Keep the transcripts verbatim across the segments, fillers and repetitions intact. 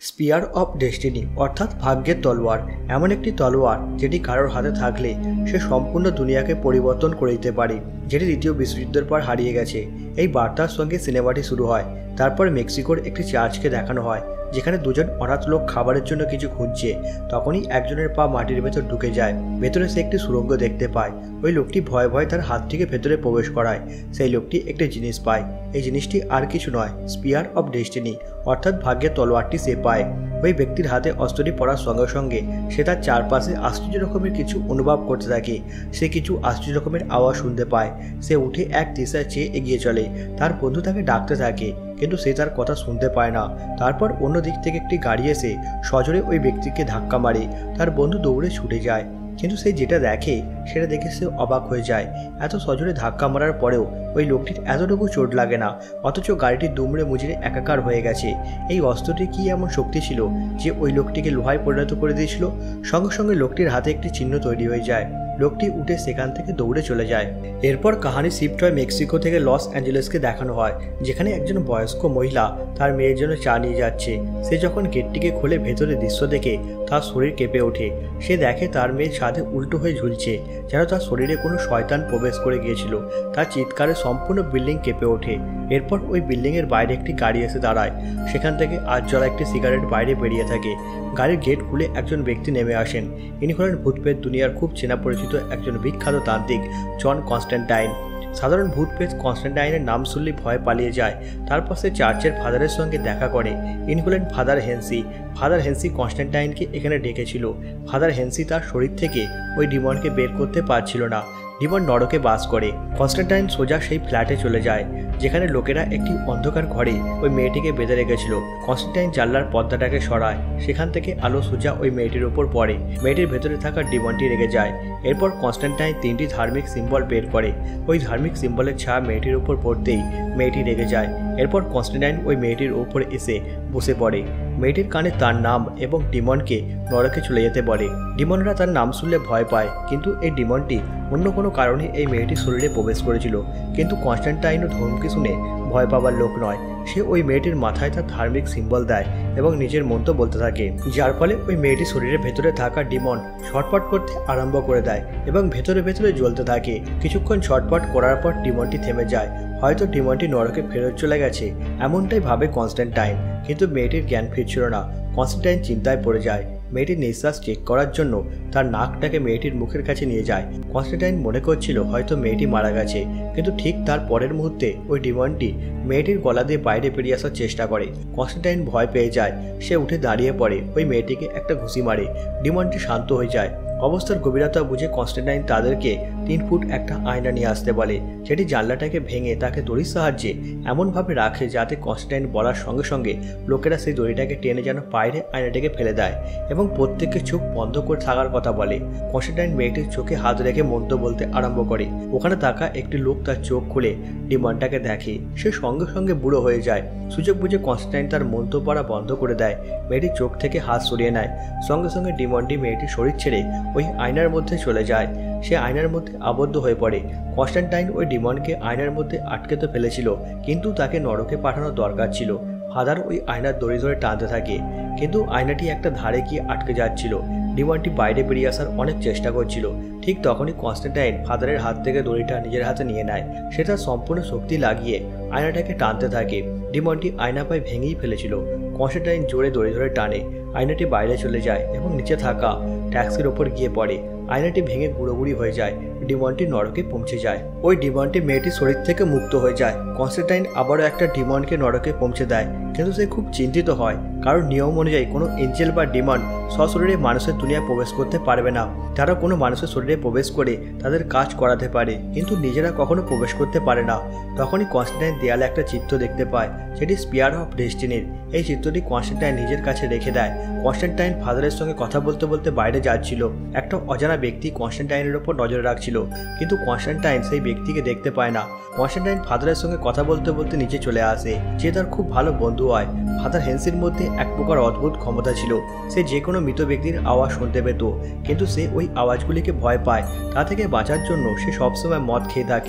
Spear of destiny অর্থাৎ ভাগ্যের তলোয়ার এমন একটি তলোয়ার যেটি কারোর হাতে থাকলে সে সম্পূর্ণ দুনিয়াকে পরিবর্তন করে দিতে পারে, যেটি দ্বিতীয় বিশ্বযুদ্ধের পর হারিয়ে গেছে। এই বার্তার সঙ্গে সিনেমাটি শুরু হয়। তারপর মেক্সিকোর একটি চার্চকে দেখানো হয় যেখানে দুজন অনাথ লোক খাবারের জন্য কিছু খুঁজছে। তখনই একজনের পা মাটির ভেতর ঢুকে যায়। ভেতরে সে একটি সুড়ঙ্গ দেখতে পায়। ওই লোকটি ভয়ে ভয়ে তার হাতটিকে ভেতরে প্রবেশ করায়। সেই লোকটি একটি জিনিস পায়। এই জিনিসটি আর কিছু নয়, স্পিয়ার অফ ডেস্টিনি অর্থাৎ ভাগ্যের তলোয়ারটি সে পায়। ওই ব্যক্তির হাতে অস্ত্রটি পড়ার সঙ্গে সঙ্গে সে তার চারপাশে আশ্চর্য রকমের কিছু অনুভব করতে থাকে। সে কিছু আশ্চর্য রকমের আওয়াজ শুনতে পায়। সে উঠে এক দিশায় চেয়ে এগিয়ে চলে। তার বন্ধু তাকে ডাকতে থাকে, কিন্তু সে তার কথা শুনতে পায় না। তারপর অন্য দিক থেকে একটি গাড়ি এসে সজোরে ওই ব্যক্তিকে ধাক্কা মারে। তার বন্ধু দৌড়ে ছুটে যায়, কিন্তু সে যেটা দেখে সেটা দেখে সে অবাক হয়ে যায়। এত সজোরে ধাক্কা মারার পরেও ওই লোকটির এতটুকু চোট লাগে না, অথচ গাড়িটি দুমড়ে মুচড়ে একাকার হয়ে গেছে। এই অস্ত্রটি কি এমন শক্তি ছিল যে ওই লোকটিকে লোহায় পরিণত করে দিয়েছিল? সঙ্গে সঙ্গে লোকটির হাতে একটি চিহ্ন তৈরি হয়ে যায়। লোকটি উঠে সেখান থেকে দৌড়ে চলে যায়। এরপর কাহিনী শিফট হয় মেক্সিকো থেকে লস অ্যাঞ্জেলেসকে দেখানো হয়, যেখানে একজন বয়স্ক মহিলা তার মেয়ের জন্য চা নিয়ে যাচ্ছে। সে যখন গেটটিকে খুলে ভেতরে দৃশ্য দেখে তার শরীর কেঁপে ওঠে। সে দেখে তার মেয়ে ছাদে উল্টো হয়ে ঝুলছে, যেন তার শরীরে কোনো শয়তান প্রবেশ করে গিয়েছিল। তার চিৎকারে সম্পূর্ণ বিল্ডিং কেঁপে ওঠে। এরপর ওই বিল্ডিংয়ের বাইরে একটি গাড়ি এসে দাঁড়ায়। সেখান থেকে আজ জ্বলা একটি সিগারেট বাইরে বেরিয়ে থাকে। গাড়ির গেট খুলে একজন ব্যক্তি নেমে আসেন। ইনি হলেন ভূতপ্রেত দুনিয়ার খুব চেনা পরিচিত একজন বিখ্যাত তান্ত্রিক জন কনস্ট্যান্টাইন। সাধারণ ভূতপ্রেত কনস্ট্যান্টাইনের নাম শুনলে ভয় পালিয়ে যায়। তারপর সে চার্চের ফাদারের সঙ্গে দেখা করে। ইনি হলেন ফাদার হেনসি। ফাদার হেনসি কনস্ট্যান্টাইনকে এখানে ডেকেছিল। ফাদার হেনসি তার শরীর থেকে ওই ডিমনকে বের করতে পারছিল না। ডিমন নরকে বাস করে। কনস্ট্যান্টাইন সোজা সেই ফ্ল্যাটে চলে যায় যেখানে লোকেরা একটি অন্ধকার ঘরে ওই মেয়েটিকে বেঁধে রেখেছিল। কনস্ট্যান্টাইন জানলার পর্দাটাকে সরায়। সেখান থেকে আলো সোজা ওই মেয়েটির উপর পড়ে। মেয়েটির ভেতরে থাকা ডিমনটি রেগে যায়। এরপর কনস্ট্যান্টাইন তিনটি ধার্মিক সিম্বল বের করে। ওই ধার্মিক সিম্বলের ছায়া মেয়েটির উপর পড়তেই মেয়েটি রেগে যায়। এরপর কনস্ট্যান্টাইন ওই মেয়েটির উপর এসে বসে পড়ে। মেয়েটির কানে তার নাম এবং ডিমনকে নরকে চলে যেতে বলে। ডিমনরা তার নাম শুনলে ভয় পায়, কিন্তু এই ডিমনটি অন্য কোনো কারণে এই মেয়েটির শরীরে প্রবেশ করেছিল। কিন্তু কনস্ট্যান্টাইনও ধমকি শুনে ভয় পাওয়ার লোক নয়। সে ওই মেয়েটির মাথায় তার ধার্মিক সিম্বল দেয় এবং নিজের মন্ত্র বলতে থাকে, যার ফলে ওই মেয়েটির শরীরের ভেতরে থাকা ডিমন ছটপট করতে আরম্ভ করে দেয় এবং ভেতরে ভেতরে জ্বলতে থাকে। কিছুক্ষণ ছটপট করার পর ডিমনটি থেমে যায়। হয়তো ডিমনটি নরকে ফেরত চলে গেছে এমনটাই ভাবে কনস্ট্যান্টাইন, কিন্তু মেয়েটির জ্ঞান ফিরছিল না। কনস্ট্যান্টাইন চিন্তায় পড়ে যায়। মেয়েটির নিঃশ্বাস চেক করার জন্য তার নাকটাকে মেয়েটির মুখের কাছে নিয়ে যায়। কনস্ট্যান্টাইন মনে করছিল হয়তো মেয়েটি মারা গেছে, কিন্তু ঠিক তার পরের মুহূর্তে ওই ডিমনটি মেয়েটির গলা দিয়ে বাইরে বেরিয়ে আসার চেষ্টা করে। কনস্ট্যান্টাইন ভয় পেয়ে যায়। সে উঠে দাঁড়িয়ে পড়ে, ওই মেয়েটিকে একটা ঘুষি মারে। ডিমনটি শান্ত হয়ে যায়। অবস্থার গভীরতা বুঝে কনস্ট্যান্টাইন তাদেরকে তিন ফুট একটা আয়না নিয়ে আসতে বলে, যেটি জানলাটাকে ভেঙে তাকে দড়ির সাহায্যে এমনভাবে রাখে যাতে কনস্ট্যান্টাইন বলার সঙ্গে সঙ্গে লোকেরা সেই দড়িটাকে টেনে যেন বাইরে আয়নাটাকে ফেলে দেয় এবং প্রত্যেকের চোখ বন্ধ করে থাকার কথা বলে। কনস্ট্যান্টাইন মেয়েটির চোখে হাত রেখে মন্ত্র বলতে আরম্ভ করে। ওখানে থাকা একটি লোক তার চোখ খুলে ডিমনটাকে দেখে। সে সঙ্গে সঙ্গে বুড়ো হয়ে যায়। সুযোগ বুঝে কনস্ট্যান্টাইন তার মন্ত্র পড়া বন্ধ করে দেয়। মেয়েটির চোখ থেকে হাত সরিয়ে নেয়। সঙ্গে সঙ্গে ডিমনটি মেয়েটির শরীর ছেড়ে ওই আয়নার মধ্যে চলে যায়। সে আয়নার মধ্যে আবদ্ধ হয়ে পড়ে। কনস্ট্যান্টাইন ওই ডিমনকে আয়নার মধ্যে আটকে তো ফেলেছিল, কিন্তু তাকে নরকে পাঠানোর দরকার ছিল। ফাদার ওই আয়নার দড়ি ধরে টানতে থাকে, কিন্তু আয়নাটি একটা ধারে গিয়ে আটকে যাচ্ছিল। ডিমনটি বাইরে বেরিয়ে আসার অনেক চেষ্টা করছিল। ঠিক তখনই কনস্ট্যান্টাইন ফাদারের হাত থেকে দড়িটা নিজের হাতে নিয়ে নেয়। সে তার সম্পূর্ণ শক্তি লাগিয়ে আয়নাটাকে টানতে থাকে। ডিমনটি আয়না পায়ে ভেঙেই ফেলেছিল। কনস্ট্যান্টাইন জোরে দড়ি ধরে টানে। আয়নাটি বাইরে চলে যায় এবং নিচে থাকা ট্যাক্সির ওপর গিয়ে পড়ে। আয়নাটি ভেঙে গুঁড়োগুড়ি হয়ে যায়। ডিমনটি নরকে পৌঁছে যায়। ওই ডিমনটি মেয়েটির শরীর থেকে মুক্ত হয়ে যায়। কনস্ট্যান্টাইন আবারও একটা ডিমনকে নরকে পৌঁছে দেয়, কিন্তু সে খুব চিন্তিত হয়, কারণ নিয়ম অনুযায়ী কোনো এঞ্জেল বা ডিমন সশরীরে মানুষের দুনিয়ায় প্রবেশ করতে পারবে না। তারা কোনো মানুষের শরীরে প্রবেশ করে তাদের কাজ করাতে পারে, কিন্তু নিজেরা কখনো প্রবেশ করতে পারে না। তখনই কনস্ট্যান্টাইন দেয়ালে একটা চিত্র দেখতে পায়, সেটি স্পিয়ার অফ ডেস্টিনির। এই চিত্রটি কনস্ট্যান্টাইন নিজের কাছে রেখে দেয়। কনস্ট্যান্টাইন ফাদারের সঙ্গে কথা বলতে বলতে বাইরে যাচ্ছিল। একটা অজানা ব্যক্তি কনস্ট্যান্টাইনের ওপর নজর রাখছিল, কিন্তু কনস্ট্যান্টাইন সেই ব্যক্তিকে দেখতে পায় না। কনস্ট্যান্টাইন ফাদারের সঙ্গে কথা বলতে বলতে নিচে চলে আসে, যে তার খুব ভালো বন্ধু হয়। ফাদার হেনসির মধ্যে এক প্রকার অদ্ভুত ক্ষমতা ছিল। সে যে কোনো মৃত ব্যক্তির আওয়াজ শুনতে পেত, কিন্তু সে ওই আওয়াজগুলিকে ভয় পায়। তা থেকে বাঁচার জন্য সে সবসময় মদ খেয়ে থাকে।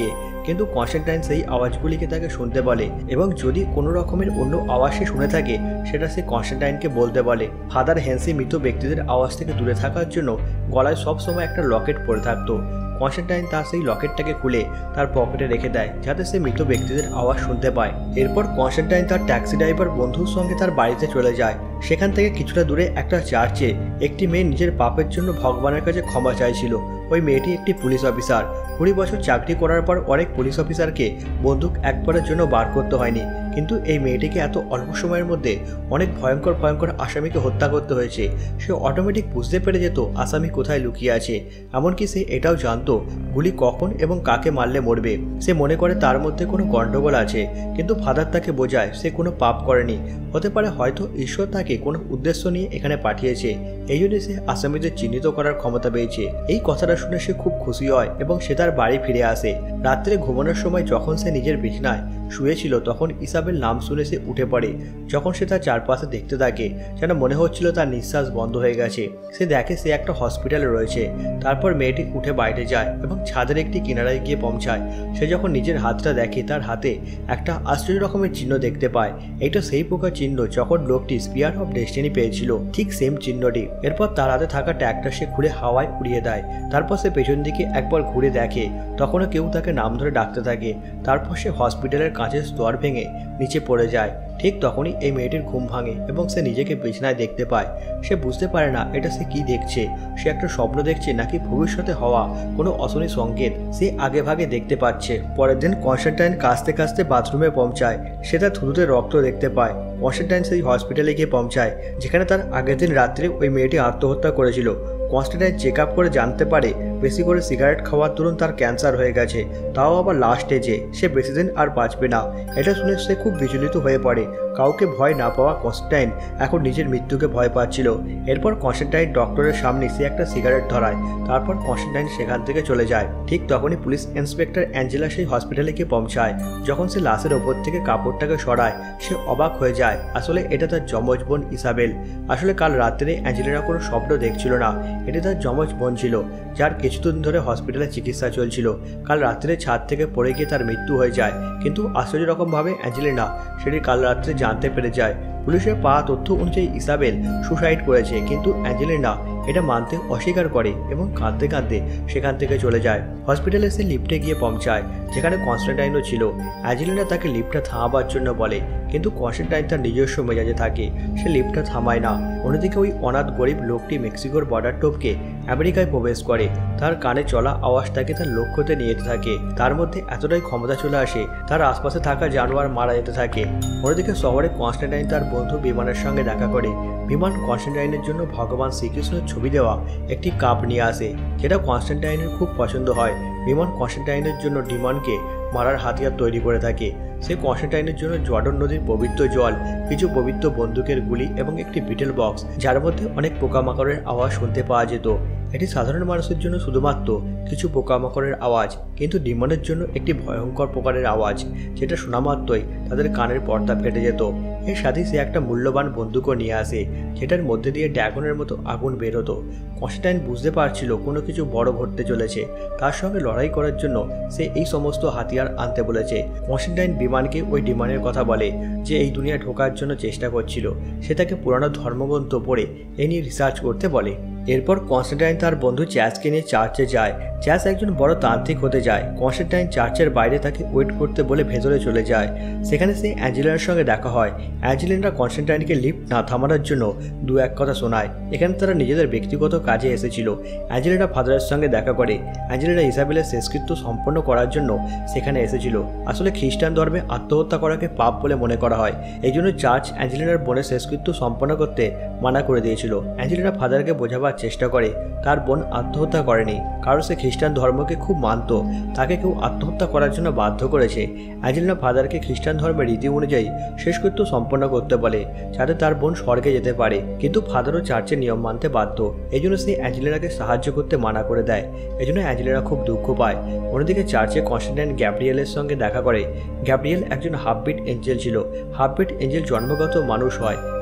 কিন্তু কনস্ট্যান্টাইন সেই আওয়াজগুলিকে তাকে শুনতে বলে এবং যদি কোনো রকমের অন্য আওয়াজ সে শুনে থাকে সেটা সে কনস্ট্যান্টাইনকে বলতে বলে। ফাদার হেনসি মৃত ব্যক্তিদের আওয়াজ থেকে দূরে থাকার জন্য গলায় সবসময় একটা লকেট পরে থাকতো। কনস্ট্যান্টাইন তার সেই লকেটটাকে খুলে তার পকেটে রেখে দেয় যাতে সে মৃত ব্যক্তিদের আওয়াজ শুনতে পায়। এরপর কনস্ট্যান্টাইন তার ট্যাক্সি ড্রাইভার বন্ধুর সঙ্গে তার বাড়িতে চলে যায়। সেখান থেকে কিছুটা দূরে একটা চার্চে একটি মেয়ে নিজের পাপের জন্য ভগবানের কাছে ক্ষমা চাইছিল। ওই মেয়েটি একটি পুলিশ অফিসার। কুড়ি বছর চাকরি করার পর অনেক পুলিশ অফিসারকে বন্দুক একবারের জন্য বার করতে হয়নি, কিন্তু এই মেয়েটিকে এত অল্প সময়ের মধ্যে অনেক ভয়ঙ্কর ভয়ঙ্কর আসামিকে হত্যা করতে হয়েছে। সে অটোমেটিক বুঝতে পেরে যেত আসামি কোথায় লুকিয়ে আছে। এমনকি সে এটাও জানতো গুলি কখন এবং কাকে মারলে মরবে। সে মনে করে তার মধ্যে কোনো গণ্ডগোল আছে, কিন্তু ফাদার তাকে বোঝায় সে কোনো পাপ করেনি। হতে পারে হয়তো ঈশ্বর তাকে কোনো উদ্দেশ্য নিয়ে এখানে পাঠিয়েছে, এই জন্য সে আসামিদের চিহ্নিত করার ক্ষমতা পেয়েছে। এই কথাটা শুনে সে খুব খুশি হয় এবং সে তার বাড়ি ফিরে আসে। রাত্রে ঘুমানোর সময় যখন সে নিজের বিছানায় শুয়েছিল তখন ইসাবেল নাম শুনে সে উঠে পড়ে। যখন সে তার চারপাশে দেখতে থাকে যেন মনে হচ্ছিল তার নিঃশ্বাস বন্ধ হয়ে গেছে। সে দেখে সে একটা হসপিটালে রয়েছে। তারপর মেয়েটি উঠে বাইরে যায় এবং ছাদের একটি কিনারায় গিয়ে পৌঁছায়। সে যখন নিজের হাতটা দেখে তার হাতে একটা আশ্চর্য রকমের চিহ্ন দেখতে পায়। এইটা সেই প্রকার চিহ্ন যখন লোকটি স্পিয়ার অফ ডেস্টিনি পেয়েছিল, ঠিক সেম চিহ্নটি। এরপর তার হাতে থাকা ট্যাগটা সে খুলে হাওয়ায় উড়িয়ে দেয়। তারপর সে পেছন দিকে একবার ঘুরে দেখে, তখনও কেউ তাকে নাম ধরে ডাকতে থাকে। তারপর সে হসপিটালের কাঁচের স্তর ভেঙে নিচে পড়ে যায়। ঠিক তখনই এই মেয়েটির ঘুম ভাঙে এবং সে নিজেকে বিছানায় দেখতে পায়। সে বুঝতে পারে না এটা সে কি দেখছে। সে একটা স্বপ্ন দেখছে নাকি ভবিষ্যতে হওয়া কোনো অশনি সংকেত সে আগে ভাগে দেখতে পাচ্ছে। পরের দিন কনস্ট্যান্টাইন কাঁচতে কাঁচতে বাথরুমে পৌঁছায়। সে তার থুতুতে রক্ত দেখতে পায়। কনস্ট্যান্টাইন সেই হসপিটালে গিয়ে পৌঁছায় যেখানে তার আগের দিন রাত্রে ওই মেয়েটি আত্মহত্যা করেছিল। কনস্ট্যান্টাইন চেক আপ করে জানতে পারে বেশি করে সিগারেট খাওয়ার দরুন তার ক্যান্সার হয়ে গেছে, তাও আবার লাস্ট স্টেজে। সে বেশি দিন আর বাঁচবে না। এটা শুনে সে খুব বিচলিত হয়ে পড়ে। কাউকে ভয় না পাওয়া কনস্ট্যান্টাইন এখন নিজের মৃত্যুকে ভয় পাচ্ছিল। এরপর কনস্ট্যান্টাইন ডক্টরের সামনে সে একটা সিগারেট ধরায়। তারপর কনস্ট্যান্টাইন সেখান থেকে চলে যায়। ঠিক তখনই পুলিশ ইন্সপেক্টর অ্যাঞ্জেলা সেই হসপিটালে গিয়ে পৌঁছায়। যখন সে লাশের ওপর থেকে কাপড়টাকে সরায় সে অবাক হয়ে যায়। আসলে এটা তার যমজ বোন ইসাবেল। আসলে কাল রাত্রে অ্যাঞ্জেলিনা কোনো স্বপ্ন দেখছিল না, এটি তার যমজ বোন ছিল যার কিছুদিন ধরে হসপিটালে চিকিৎসা চলছিল। কাল রাত্রে ছাদ থেকে পড়ে গিয়ে তার মৃত্যু হয়ে যায়, কিন্তু আশ্চর্য রকমভাবে অ্যাঞ্জেলিনা সেটি কাল রাত্রে জানতে পেরে যায়। পুলিশের পাওয়া তথ্য অনুযায়ী ইসাবেল সুসাইড করেছে, কিন্তু অ্যাঞ্জেলিনা এটা মানতে অস্বীকার করে এবং কাঁদতে কাঁদতে সেখান থেকে চলে যায়। হসপিটালে সে লিফটে গিয়ে পৌঁছায় যেখানে কনস্ট্যান্টাইনও ছিল। অ্যাঞ্জেলিনা তাকে লিফটটা থামাবার জন্য বলে, কিন্তু কনস্ট্যান্টাইন তার নিজস্ব মেজাজে থাকে। সে লিফটটা থামায় না। অন্যদিকে ওই অনাথ গরিব লোকটি মেক্সিকোর বর্ডার টপকে আমেরিকায় প্রবেশ করে। তার কানে চলা আওয়াজ তাকে তার লক্ষ্যতে নিয়ে যেতে থাকে। তার মধ্যে এতটাই ক্ষমতা চলে আসে তার আশপাশে থাকা জানোয়ার মারা যেতে থাকে। অন্যদিকে শহরে কনস্ট্যান্টাইন তার বন্ধু বিমানের সঙ্গে দেখা করে। বিমান কনস্ট্যান্টাইনের জন্য ভগবান শ্রীকৃষ্ণের ছবি দেওয়া একটি কাপ নিয়ে আসে, যেটা কনস্ট্যান্টাইনের খুব পছন্দ হয়। বিমান কনস্ট্যান্টাইনের জন্য ডিমনকে মারার হাতিয়ার তৈরি করে থাকে। সে কনস্ট্যান্টাইনের জন্য জর্ডন নদীর পবিত্র জল, কিছু পবিত্র বন্দুকের গুলি এবং একটি বিটেল বক্স যার মধ্যে অনেক পোকামাকড়ের আওয়াজ শুনতে পাওয়া যেত। এটি সাধারণ মানুষের জন্য শুধুমাত্র কিছু পোকামাকড়ের আওয়াজ, কিন্তু ডিমনের জন্য একটি ভয়ঙ্কর প্রকারের আওয়াজ যেটা শোনা মাত্রই তাদের কানের পর্দা ফেটে যেত। এর সাথে সে একটা মূল্যবান বন্দুকও নিয়ে আসে যেটার মধ্যে দিয়ে ড্রাগনের মতো আগুন বের হতো। কনস্ট্যান্টাইন বুঝতে পারছিল কোনো কিছু বড় ঘটতে চলেছে। তার সঙ্গে লড়াই করার জন্য সে এই সমস্ত হাতিয়ার আনতে বলেছে। কনস্ট্যান্টাইন বিমানকে ওই ডিমানের কথা বলে যে এই দুনিয়া ঢোকার জন্য চেষ্টা করছিল। সে তাকে পুরানো ধর্মগ্রন্থ পড়ে এ নিয়ে রিসার্চ করতে বলে। এরপর কনস্ট্যান্টাইন তার বন্ধু চ্যাসকে নিয়ে চার্চে যায়। চ্যাস একজন বড় তান্ত্রিক হতে যায়। কনস্ট্যান্টাইন চার্চের বাইরে তাকে ওয়েট করতে বলে ভেতরে চলে যায়। সেখানে সে অ্যাঞ্জেলিনার সঙ্গে দেখা হয়। অ্যাঞ্জেলিনা কনস্ট্যান্টাইনকে লিফট না থামানোর জন্য দু এক কথা শোনায়। এখানে তারা নিজেদের ব্যক্তিগত কাজে এসেছিল। অ্যাঞ্জেলিনা ফাদারের সঙ্গে দেখা করে। অ্যাঞ্জেলিনা ইসাবেলের শেষকৃত্য সম্পন্ন করার জন্য সেখানে এসেছিল। আসলে খ্রিস্টান ধর্মে আত্মহত্যা করাকে পাপ বলে মনে করা হয়, এই জন্য চার্চ অ্যাঞ্জেলিনার বোনের শেষকৃত্য সম্পন্ন করতে মানা করে দিয়েছিল। অ্যাঞ্জেলিনা ফাদারকে বোঝাবার চেষ্টা করে তার বোন আত্মহত্যা করেনি, কারণ সে খ্রিস্টান ধর্মকে খুব মানত। তাকে কেউ আত্মহত্যা করার জন্য বাধ্য করেছে। অ্যাঞ্জেলিনা ফাদারকে খ্রিস্টান ধর্মের রীতি অনুযায়ী শেষকৃত্য সম্পন্ন করতে বলে যাতে তার বোন স্বর্গে যেতে পারে, কিন্তু ফাদারও চার্চের নিয়ম মানতে বাধ্য। এই জন্য সে অ্যাঞ্জেলিনাকে সাহায্য করতে মানা করে দেয়। এই জন্য অ্যাঞ্জেলিনা খুব দুঃখ পায়। অন্যদিকে চার্চে কনস্ট্যান্টাইন গ্যাব্রিয়েলের সঙ্গে দেখা করে। গ্যাব্রিয়েল একজন হাফবিট এঞ্জেল ছিল। হাফবিট এঞ্জেল জন্মগত মানুষ হয়,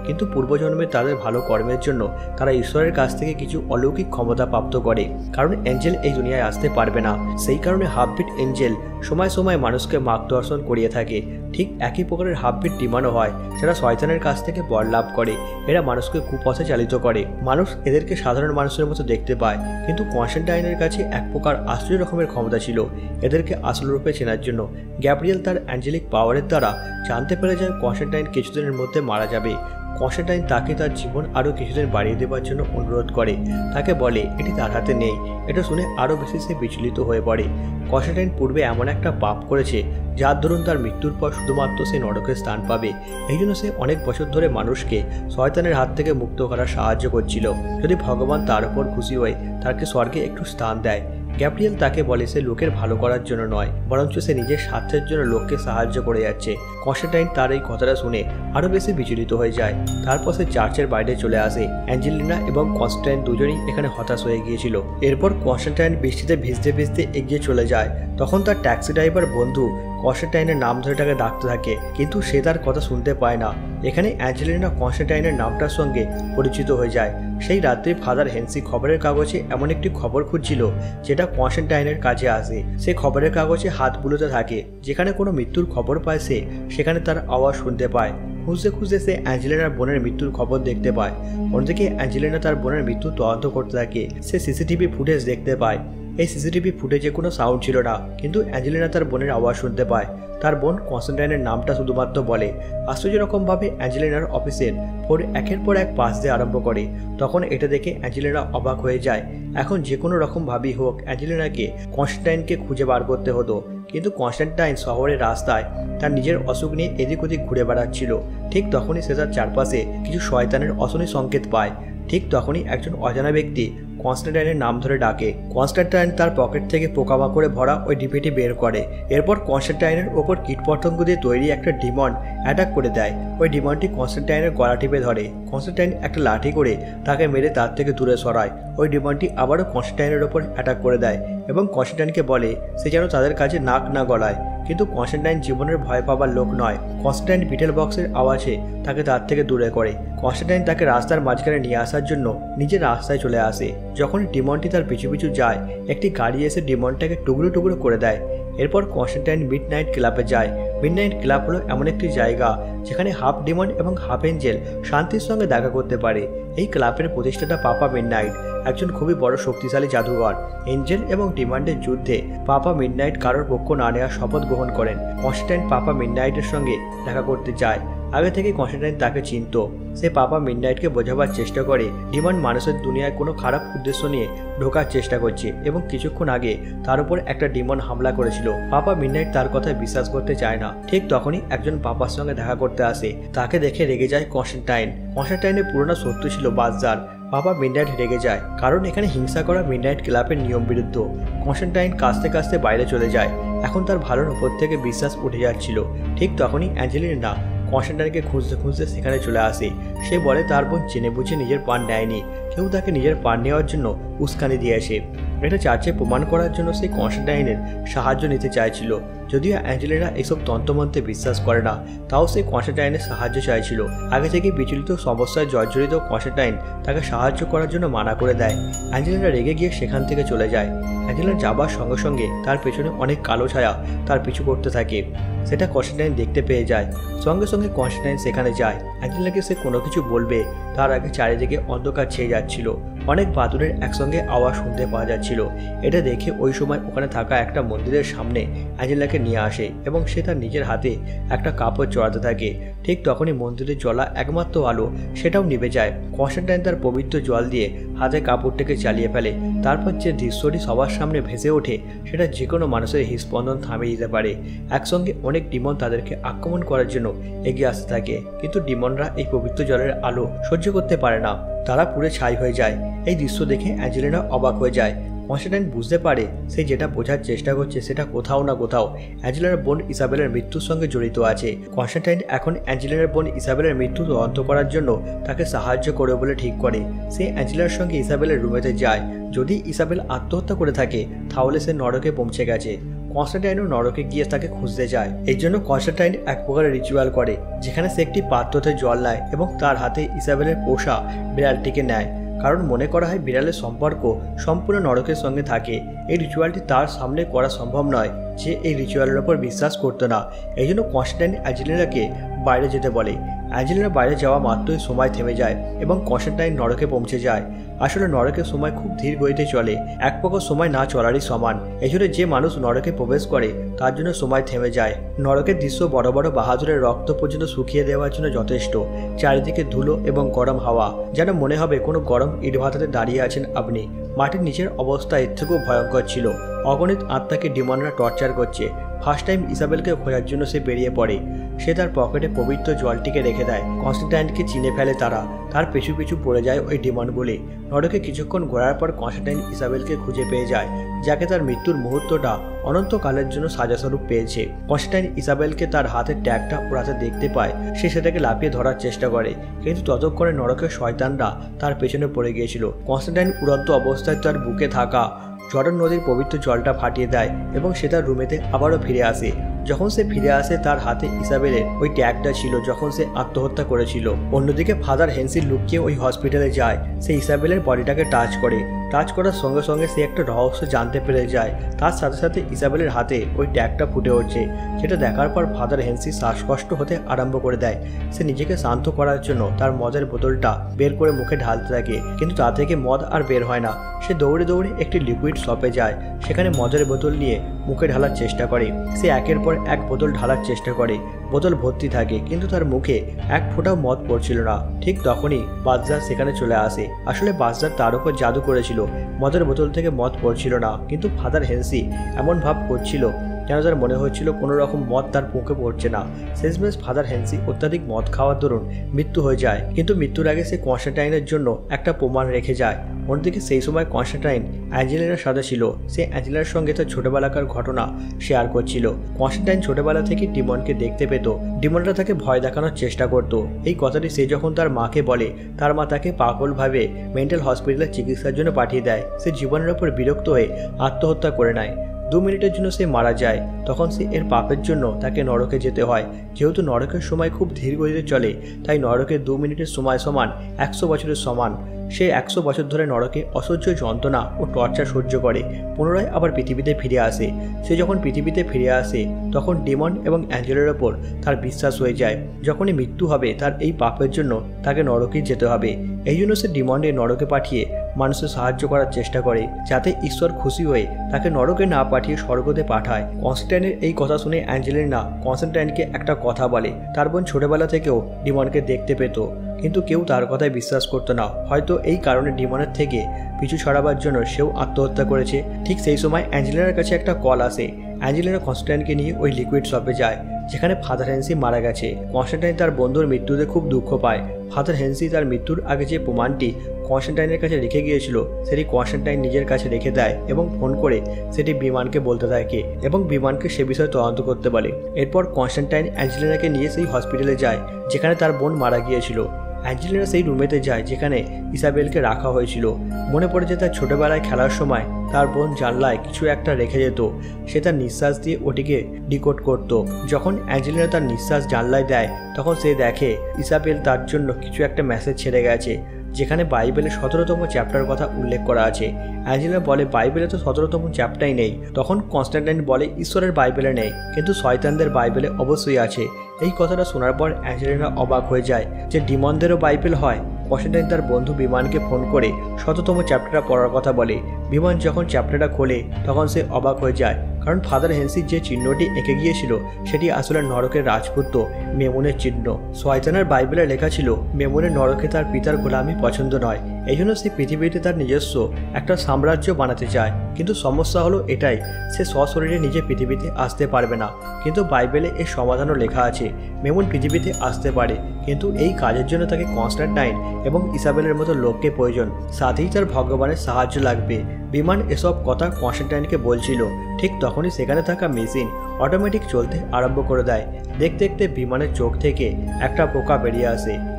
কিন্তু পূর্বজন্মে তাদের ভালো কর্মের জন্য তারা ঈশ্বরের কাছ থেকে কিছু অলৌকিক ক্ষমতা প্রাপ্ত করে। কারণ এঞ্জেল এই দুনিয়ায় আসতে পারবে না, সেই কারণে হাফবিট এঞ্জেল সময় সময় মানুষকে মার্গদর্শন করিয়ে থাকে। ঠিক একই প্রকারের হাফবিট ডিমনও হয় যারা শয়তানের কাছ থেকে বর লাভ করে। এরা মানুষকে কুপথে চালিত করে। মানুষ এদেরকে সাধারণ মানুষের মতো দেখতে পায়, কিন্তু কনস্ট্যান্টাইনের কাছে এক প্রকার আশ্চর্য রকমের ক্ষমতা ছিল এদেরকে আসল রূপে চেনার জন্য। গ্যাব্রিয়েল তার অ্যাঞ্জেলিক পাওয়ারের দ্বারা জানতে পেরে যায় কনস্ট্যান্টাইন কিছুদিনের মধ্যে মারা যাবে। কনস্ট্যান্টাইন তাকে তার জীবন আরও কিছুদিন বাড়িয়ে দেওয়ার জন্য অনুরোধ করে। তাকে বলে এটি তার হাতে নেই। এটা শুনে আরও বেশি সে বিচলিত হয়ে পড়ে। কনস্ট্যান্টাইন পূর্বে এমন একটা পাপ করেছে যার দরুন তার মৃত্যুর পর শুধুমাত্র সে নরকের স্থান পাবে। এই জন্য সে অনেক বছর ধরে মানুষকে শয়তানের হাত থেকে মুক্ত করার সাহায্য করছিল। যদি ভগবান তার উপর খুশি হয়ে তাকে স্বর্গে একটু স্থান দেয়। গ্যাব্রিয়েল তাকে বলে সে লোকের ভালো করার জন্য নয়, বরঞ্চ সে নিজের স্বার্থের জন্য লোককে সাহায্য করে যাচ্ছে। কনস্ট্যান্টাইন তার এই কথাটা শুনে আরও বেশি বিচলিত হয়ে যায়। তারপর সে চার্চের বাইরে চলে আসে। অ্যাঞ্জেলিনা এবং কনস্ট্যান্টাইন দুজনেই এখানে হতাশ হয়ে গিয়েছিল। এরপর কনস্ট্যান্টাইন বৃষ্টিতে ভিজতে ভিজতে এগিয়ে চলে যায়। তখন তার ট্যাক্সি ড্রাইভার বন্ধু কনস্ট্যান্টাইনের নাম ধরে তাকে ডাকতে থাকে, কিন্তু সে তার কথা শুনতে পায় না। এখানে অ্যাঞ্জেলিনা কনস্ট্যান্টাইনের নামটার সঙ্গে পরিচিত হয়ে যায়। সেই রাত্রে ফাদার হেনসি খবরের কাগজে এমন একটি খবর খুঁজছিল যেটা কনস্ট্যান্টাইনের কাছে আসে। সে খবরের কাগজে হাত বুলোতে থাকে। যেখানে কোনো মৃত্যুর খবর পায় সে সেখানে তার আওয়াজ শুনতে পায়। খুঁজতে খুঁজতে সে অ্যাঞ্জেলিনার বোনের মৃত্যুর খবর দেখতে পায়। অন্যদিকে অ্যাঞ্জেলিনা তার বোনের মৃত্যু তদন্ত করতে থাকে। সে সিসিটিভি ফুটেজ দেখতে পায়। এই সিসিটিভি ফুটেজে কোনো সাউন্ড ছিল না, কিন্তু অ্যাঞ্জেলিনা তার বোনের আওয়াজ শুনতে পায়। তার বোন কনস্ট্যান্টাইনের নামটা শুধুমাত্র বলে। আশ্চর্য রকমভাবে অ্যাঞ্জেলিনার অফিসের ফোন একের পর এক পাস দিয়ে আরম্ভ করে। তখন এটা দেখে অ্যাঞ্জেলিনা অবাক হয়ে যায়। এখন যে কোনো রকমভাবেই হোক অ্যাঞ্জেলিনাকে কনস্ট্যান্টাইনকে খুঁজে বার করতে হতো। কিন্তু কনস্ট্যান্টাইন শহরের রাস্তায় তার নিজের অসুখ নিয়ে এদিক ওদিক ঘুরে বেড়াচ্ছিল। ঠিক তখনই সে তার চারপাশে কিছু শয়তানের অশনি সংকেত পায়। ঠিক তখনই একজন অজানা ব্যক্তি কনস্ট্যান্টাইনের নাম ধরে ডাকে। কনস্ট্যান্টাইন তার পকেট থেকে পোকামাকড়ে ভরা ওই ডিপিটি বের করে। এরপর কনস্ট্যান্টাইনের ওপর কীটপতঙ্গ দিয়ে তৈরি একটা ডিমন অ্যাটাক করে দেয়। ওই ডিমনটি কনস্ট্যান্টাইনের গলা টিপে ধরে। কনস্ট্যান্টাইন একটা লাঠি করে তাকে মেরে তার থেকে দূরে সরায়। ওই ডিমনটি আবারও কনস্ট্যান্টাইনের ওপর অ্যাটাক করে দেয় এবং কনস্ট্যান্টাইনকে বলে সে যেন তাদের কাছে নাক না গলায়। কিন্তু কনস্ট্যান্টাইন জীবনের ভয় পাবার লোক নয়। কনস্ট্যান্টাইন বিটেল বক্সের আওয়াজে তাকে তার থেকে দূরে করে। কনস্ট্যান্টাইন তাকে রাস্তার মাঝখানে নিয়ে আসার জন্য নিজের রাস্তায় চলে আসে। যখন ডিমনটি তার পিছু পিছু যায়, একটি গাড়ি এসে ডিমনটাকে টুকরো টুকরো করে দেয়। এরপর কনস্ট্যান্টাইন মিডনাইট ক্লাবে যায়। মিডনাইট ক্লাব হলো এমন একটি জায়গা যেখানে হাফ ডিমন এবং হাফ এঞ্জেল শান্তির সঙ্গে দেখা করতে পারে। এই ক্লাবের প্রতিষ্ঠাতা পাপা মিডনাইট একজন খুবই বড় শক্তিশালী জাদুঘর। এঞ্জেল এবং ডিমন্ডের যুদ্ধে পাপা মিডনাইট কারোর পক্ষ না নেওয়ার শপথ গ্রহণ করেন। কনস্ট্যান্টাইন পাপা মিডনাইটের সঙ্গে দেখা করতে চায়। আগে থেকে কনস্ট্যান্টাইন তাকে চিনত। সে পাপা মিডনাইটকে বোঝাবার চেষ্টা করে ডিমন মানুষের দুনিয়ায় কোনো খারাপ উদ্দেশ্য নিয়ে ঢোকার চেষ্টা করছে এবং কিছুক্ষণ আগে তার উপর একটা ডিমন হামলা করেছিল। পাপা মিডনাইট তার কথায় বিশ্বাস করতে চায় না। ঠিক তখনই একজন পাপার সঙ্গে দেখা করতে আসে। তাকে দেখে রেগে যায় কনস্ট্যান্টাইন। কনস্ট্যান্টাইনের পুরনো শত্রু ছিল বাজার। পাপা মিডনাইট রেগে যায় কারণ এখানে হিংসা করা মিডনাইট ক্লাবের নিয়ম বিরুদ্ধ। কনস্ট্যান্টাইন কাঁচতে কাঁচতে বাইরে চলে যায়। এখন তার ভালোর উপর থেকে বিশ্বাস উঠে যাচ্ছিল। ঠিক তখনই অ্যাঞ্জেলিনা কনস্ট্যান্টাইনকে খুঁজতে খুঁজতে সেখানে চলে আসে। সে বলে তার বোন জেনে বুঝে নিজের পান নেয়নি, কেউ তাকে নিজের পান নেওয়ার জন্য উস্কানি দিয়ে আসে। এটা চার্চে প্রমাণ করার জন্য সে কনস্ট্যান্টাইনের সাহায্য নিতে চাইছিল। যদিও অ্যাঞ্জেলিনা এইসব তন্ত্রমন্ত্রে বিশ্বাস করে না, তাও সে কনস্ট্যান্টাইনের সাহায্য চাইছিল। আগে থেকে বিচলিত সমস্যায় জর্জরিত কনস্ট্যান্টাইন তাকে সাহায্য করার জন্য মানা করে দেয়। অ্যাঞ্জেলিনা রেগে গিয়ে সেখান থেকে চলে যায়। অ্যাঞ্জেলিনা যাবার সঙ্গে সঙ্গে তার পেছনে অনেক কালো ছায়া তার পিছু করতে থাকে। সেটা কনস্ট্যান্টাইন দেখতে পেয়ে যায়। সঙ্গে সঙ্গে কনস্ট্যান্টাইন সেখানে যায়। অ্যাঞ্জেলিনাকে সে কোনো কিছু বলবে তার আগে চারিদিকে অন্ধকার ছেয়ে যাচ্ছিল। অনেক বাদুড়ের একসঙ্গে আওয়াজ শুনতে পাওয়া যাচ্ছিল। এটা দেখে ওই সময় ওখানে থাকা একটা মন্দিরের সামনে অ্যাঞ্জেলিনাকে নিয়ে আসে এবং সে তার নিজের হাতে একটা কাপড় চড়াতে থাকে। ঠিক তখনই মন্দিরে জ্বলা একমাত্র আলো সেটাও নিভে যায়। কনস্ট্যান্টাইন তার পবিত্র জল দিয়ে হাতে কাপড়টাকে চালিয়ে ফেলে। তারপর যে দৃশ্যটি সবার সামনে ভেসে ওঠে সেটা যে কোনো মানুষের হৃদস্পন্দন থামিয়ে দিতে পারে। একসঙ্গে অনেক ডিমন তাদেরকে আক্রমণ করার জন্য এগিয়ে আসতে থাকে, কিন্তু ডিমনরা এই পবিত্র জলের আলো সহ্য করতে পারে না। তারা পুরো ছাই হয়ে যায়। এই দৃশ্য দেখে অ্যাঞ্জেলিনা অবাক হয়ে যায়। কনস্ট্যান্টাইন বুঝতে পারে সে যেটা বোঝার চেষ্টা করছে সেটা কোথাও না কোথাও অ্যাঞ্জেলিনার বোন ইসাবেলের মৃত্যুর সঙ্গে জড়িত আছে। কনস্ট্যান্টাইন এখন অ্যাঞ্জেলিনার বোন ইসাবেলের মৃত্যু তদন্ত করার জন্য তাকে সাহায্য করবে বলে ঠিক করে। সে অ্যাঞ্জেলিনার সঙ্গে ইসাবেলের রুমেতে যায়। যদি ইসাবেল আত্মহত্যা করে থাকে তাহলে সে নরকে পৌঁছে গেছে। কনস্ট্যান্টাইনও নরকে গিয়ে তাকে খুঁজতে যায়। এই জন্য কনস্ট্যান্টাইন এক প্রকারের রিচুয়াল করে যেখানে সে একটি পাত্রতে জল নেয় এবং তার হাতে ইসাবেলের পোষা বিড়ালটিকে নেয়, কারণ মনে করা হয় বিড়ালের সম্পর্ক সম্পূর্ণ নরকের সঙ্গে থাকে। এই রিচুয়ালটি তার সামনে করা সম্ভব নয়, যে এই রিচুয়ালের ওপর বিশ্বাস করতো না। এই জন্য কনস্ট্যান্টাইন অ্যাঞ্জেলিনাকে বাইরে যেতে বলে। অ্যাঞ্জেলিনা বাইরে যাওয়া মাত্রই সময় থেমে যায় এবং কনস্ট্যান্টাইন নরকে পৌঁছে যায়। আসলে নরকের সময় খুব ধীর গতিতে চলে, এক প্রকার সময় না চলারই সমান। এই জন্য যে মানুষ নরকে প্রবেশ করে তার জন্য সময় থেমে যায়। নরকের দৃশ্য বড় বড় বাহাদুরের রক্ত পর্যন্ত শুকিয়ে দেওয়ার জন্য যথেষ্ট। চারিদিকে ধুলো এবং গরম হাওয়া, যেন মনে হবে কোনো গরম ইট ভাটাতে দাঁড়িয়ে আছেন আপনি। মাটির নিচের অবস্থা এর থেকেও ভয়ঙ্কর ছিল। অগণিত আত্মাকে ডিমনরা টর্চার করছে। ফার্স্ট টাইম ইসাবেলকে খোঁজার জন্য সে বেরিয়ে পড়ে। সে তার পকেটে পবিত্র জলটিকে রেখে দেয়। কনস্ট্যান্টাইনকে চিনে ফেলে তারা। তার পিছু পিছু পড়ে যায় ওই ডিমনগুলি। নরকে কিছুক্ষণ ঘোরার পর কনস্ট্যান্টাইন ইসাবেলকে খুঁজে পেয়ে যায়, যাকে তার মৃত্যুর মুহূর্তটা অনন্তকালের জন্য সাজাস্বরূপ পেয়েছে। কনস্ট্যান্টাইন ইসাবেলকে তার হাতের ট্যাগটা ওড়াতে দেখতে পায়। সে সেটাকে লাফিয়ে ধরার চেষ্টা করে, কিন্তু ততক্ষণে নরকের শয়তানরা তার পেছনে পড়ে গিয়েছিল। কনস্ট্যান্টাইন উড়ন্ত অবস্থায় তার বুকে থাকা জর্ডন নদীর পবিত্র জলটা ফাটিয়ে দেয় এবং সে তার রুমেতে আবারও ফিরে আসে। যখন সে ফিরে আসে তার হাতে ইসাবেলের ওই ট্যাগটা ছিল যখন সে আত্মহত্যা করেছিল। অন্যদিকে ফাদার হেনসি লুকিয়ে ওই হসপিটালে যায়। সে ইসাবেলের বডিটাকে টাচ করে। টাচ করার সঙ্গে সঙ্গে সে একটা রহস্য জানতে পেরে যায়। তার সাথে সাথে ইসাবেলের হাতে ওই ট্যাগটা ফুটে উঠছে, যেটা দেখার পর ফাদার হেনসি শ্বাসকষ্ট হতে আরম্ভ করে দেয়। সে নিজেকে শান্ত করার জন্য তার মদের বোতলটা বের করে মুখে ঢালতে থাকে, কিন্তু তা থেকে মদ আর বের হয় না। সে দৌড়ে দৌড়ে একটি লিকুইড শপে যায়, সেখানে মদের বোতল নিয়ে মুখে ঢালার চেষ্টা করে। সে একের পর এক বোতল ঢালার চেষ্টা করে। বোতল ভর্তি থাকে, কিন্তু তার মুখে এক ফোঁটাও মদ পড়ছিল না। ঠিক তখনই বাদশাহ সেখানে চলে আসে। আসলে বাদশাহ তার উপর জাদু করেছিল। মদের বোতল থেকে মদ পড়ছিল না, কিন্তু ফাদার হেনসি এমন ভাব করছিল যেন তার মনে হচ্ছিল কোনো রকম মদ তার মুখে পড়ছে না। শেষমেশ ফাদার হেনসি অত্যাধিক মদ খাওয়ার দরুন মৃত্যু হয়ে যায়, কিন্তু মৃত্যুর আগে সে কনস্ট্যান্টাইনের জন্য একটা প্রমাণ রেখে যায়। অন্যদিকে সেই সময় কনস্ট্যান্টাইন অ্যাঞ্জেলিনার সাথে ছিল। সে অ্যাঞ্জেলিনার সঙ্গে তার ছোটবেলাকার ঘটনা শেয়ার করছিল। কনস্ট্যান্টাইন ছোটবেলা থেকে ডিমনকে দেখতে পেত। ডিমনরা তাকে ভয় দেখানোর চেষ্টা করত। এই কথাটি সে যখন তার মাকে বলে, তার মা তাকে পাগলভাবে মেন্টাল হসপিটালে চিকিৎসার জন্য পাঠিয়ে দেয়। সে জীবনের ওপর বিরক্ত হয়ে আত্মহত্যা করে নেয়। দু মিনিটের জন্য সে মারা যায়। তখন সে এর পাপের জন্য তাকে নরকে যেতে হয়। যেহেতু নরকের সময় খুব ধীর গতিতে চলে, তাই নরকের দু মিনিটের সময় সমান একশো বছরের সমান। সে একশো বছর ধরে নরকে অসহ্য যন্ত্রণা ও টর্চার সহ্য করে পুনরায় আবার পৃথিবীতে ফিরে আসে। সে যখন পৃথিবীতে ফিরে আসে তখন ডিমন এবং অ্যাঞ্জেলের ওপর তার বিশ্বাস হয়ে যায়। যখনই মৃত্যু হবে তার এই পাপের জন্য তাকে নরকে যেতে হবে। এই জন্য সে ডিমনকে নরকে পাঠিয়ে মানুষের সাহায্য করার চেষ্টা করে, যাতে ঈশ্বর খুশি হয়ে তাকে নরকে না পাঠিয়ে স্বর্গতে পাঠায়। কনস্ট্যান্টাইনের এই কথা শুনে অ্যাঞ্জেলিনা কনস্ট্যান্টাইনকে একটা কথা বলে। তার বোন ছোটবেলা থেকেও ডিমনকে দেখতে পেত, কিন্তু কেউ তার কথায় বিশ্বাস করতো না। হয়তো এই কারণে ডিমনের থেকে পিছু ছড়াবার জন্য সেও আত্মহত্যা করেছে। ঠিক সেই সময় অ্যাঞ্জেলিনার কাছে একটা কল আসে। অ্যাঞ্জেলিনা কনস্ট্যান্টাইনকে নিয়ে ওই লিকুইড শপে যায়, যেখানে ফাদার হেনসি মারা গেছে। কনস্ট্যান্টাইন তার বন্ধুর মৃত্যুতে খুব দুঃখ পায়। ফাদার হেনসি তার মৃত্যুর আগে যে প্রমাণটি কনস্ট্যান্টাইনের কাছে রেখে গিয়েছিল সেটি কনস্ট্যান্টাইন নিজের কাছে রেখে দেয় এবং ফোন করে সেটি বিমানকে বলতে থাকে এবং বিমানকে সে বিষয়ে তদন্ত করতে বলে। এরপর কনস্ট্যান্টাইন অ্যাঞ্জেলিনাকে নিয়ে সেই হসপিটালে যায় যেখানে তার বোন মারা গিয়েছিল। অ্যাঞ্জেলিনা সেই রুমেতে যায় যেখানে ইসাবেলকে রাখা হয়েছিল। মনে পড়ে যে তার ছোটবেলায় খেলার সময় তার বোন জানলায় কিছু একটা রেখে যেত। সে তার নিঃশ্বাস দিয়ে ওটিকে ডিকোড করত। যখন অ্যাঞ্জেলিনা তার নিঃশ্বাস জানলায় দেয় তখন সে দেখে ইসাবেল তার জন্য কিছু একটা মেসেজ ছেড়ে গেছে, যেখানে বাইবেলের সতেরোতম চ্যাপ্টার কথা উল্লেখ করা আছে। অ্যাঞ্জেলিনা বলে বাইবেলে তো সতেরোতম চ্যাপ্টারই নেই। তখন কনস্ট্যান্টাইন বলে ঈশ্বরের বাইবেলে নেই, কিন্তু শয়তানদের বাইবেলে অবশ্যই আছে। এই কথাটা শোনার পর অ্যাঞ্জেলিনা অবাক হয়ে যায় যে ডিমনদেরও বাইবেল হয়। কনস্ট্যান্টাইন তার বন্ধু বিমানকে ফোন করে শততম চ্যাপ্টারটা পড়ার কথা বলে। বিমান যখন চ্যাপ্টারটা খোলে তখন সে অবাক হয়ে যায়, কারণ ফাদার হেনসির যে চিহ্নটি এঁকে গিয়েছিল সেটি আসলে নরকের রাজপুত্র মেমুনের চিহ্ন। শয়তানের বাইবেলে লেখা ছিল মেমুনের নরকে তার পিতার গোলামি পছন্দ নয়, এই জন্য সে পৃথিবীতে তার নিজস্ব একটা সাম্রাজ্য বানাতে চায়। কিন্তু সমস্যা হলো এটাই, সে সশরীরে নিজে পৃথিবীতে আসতে পারবে না। কিন্তু বাইবেলে এর সমাধানও লেখা আছে, মেমুন পৃথিবীতে আসতে পারে, কিন্তু এই কাজের জন্য তাকে কনস্ট্যান্টাইন এবং ইসাবেলের মতো লোককে প্রয়োজন, সাথেই তার ভগবানের সাহায্য লাগবে। বিমান এসব কথা কনস্ট্যান্টাইনকে বলছিল। ঠিক তখনই সেখানে থাকা মেশিন অটোমেটিক চলতে আরম্ভ করে দেয়। দেখতে দেখতে বিমানের চোখ থেকে একটা পোকা বেরিয়ে আসে।